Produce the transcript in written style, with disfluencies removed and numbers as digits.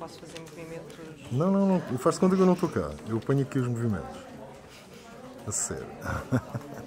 posso fazer movimentos. Não. Eu faço conta que eu não estou cá. Eu ponho aqui os movimentos. A sério.